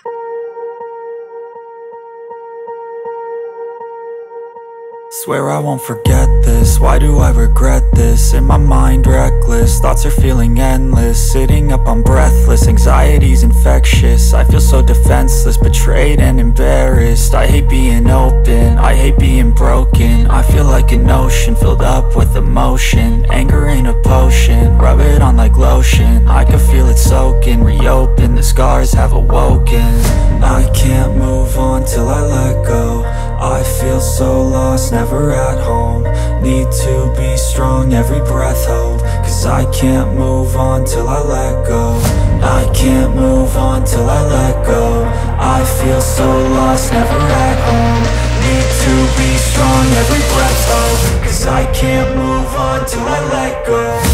Swear I won't forget this, why do I regret this? In my mind reckless, thoughts are feeling endless. Sitting up, I'm breathless, anxiety's infectious. I feel so defenseless, betrayed and embarrassed. I hate being open, I hate being broken. I feel like an ocean, filled up with emotion. Anger ain't a potion, rub it on like lotion. I can feel it soaking, reopen, the scars have awoken. I can't move on till I let go. I feel so lost, never at home. Need to be strong, every breath hold. Cause I can't move on till I let go. I can't move on till I let go. I feel so lost, never at home. Need to be strong, every breath hold. Cause I can't move on till I let go.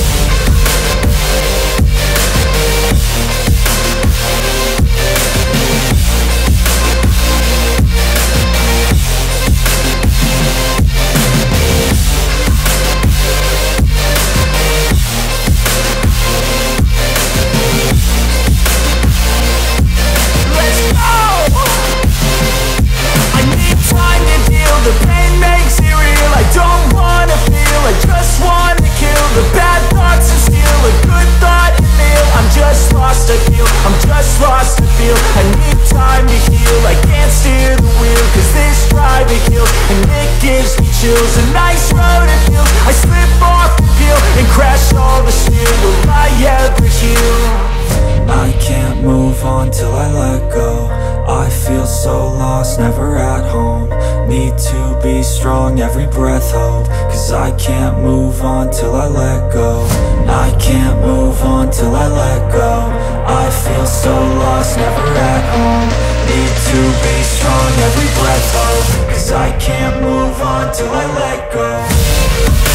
I need time to heal, I can't steer the wheel. Cause this drive it kills, and it gives me chills. A nice road it feels, I slip off the peel and crash all the steel. Will I ever heal? I can't move on till I let go. I feel so lost, never at home. Need to be strong, every breath hold. Cause I can't move on till I let go. I can't move on till I let go. I feel so lost, never at home. Need to be strong, every breath hold. Cause I can't move on till I let go.